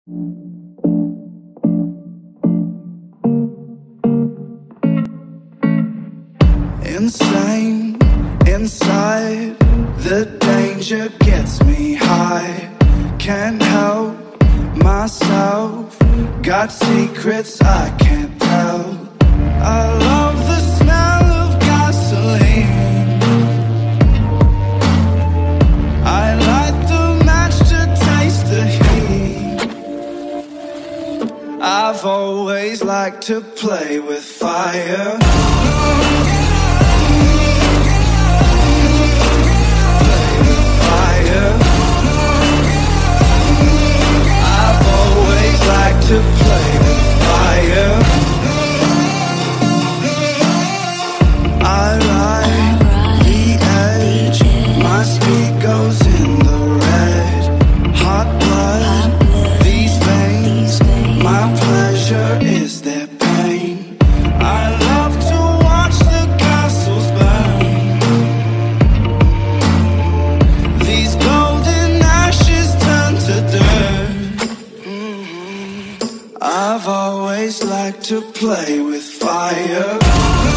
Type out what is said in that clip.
Insane, inside, the danger gets me high. Can't help myself, got secrets I can't tell. I love the smell of gasoline, I light the match to taste the heat. I've always liked to play with fire. To play with fire, I ride the edge, my speed goes in the red. Hot blood, these veins, my pleasure is their pain. I love to watch the castles burn, these golden ashes turn to dirt. I've always liked to play with fire.